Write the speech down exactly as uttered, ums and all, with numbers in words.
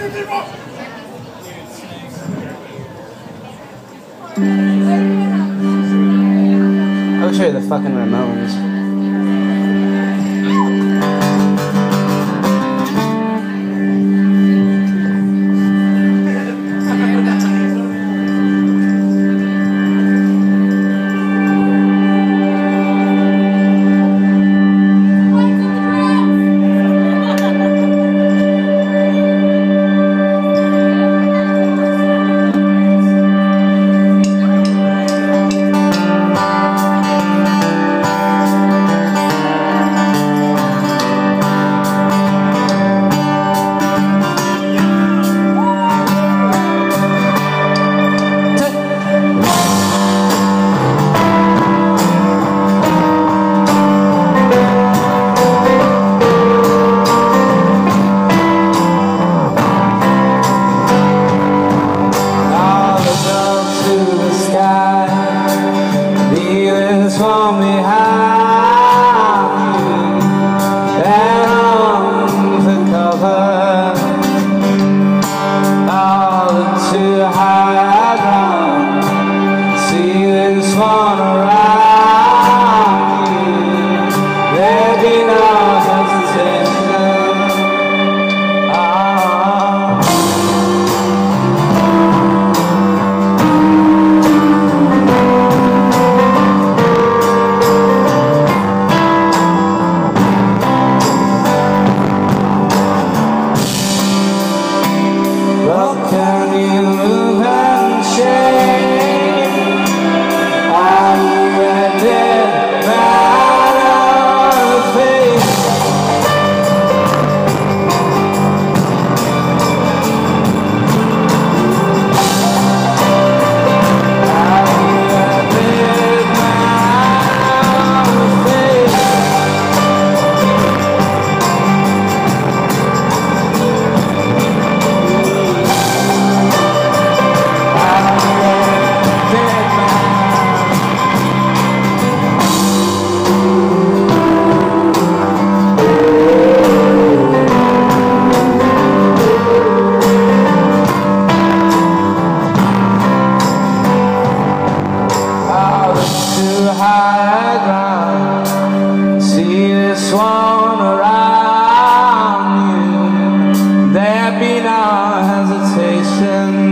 I'll show you the fucking Ramones. From behind you and on the cover, all the too high ground, ceilings fall around you, there'd be no hesitation. Can you move and shake? Are you ready? Right on the face. Are you ready? Right on the face. High ground, see this one around you, there'd be no hesitation.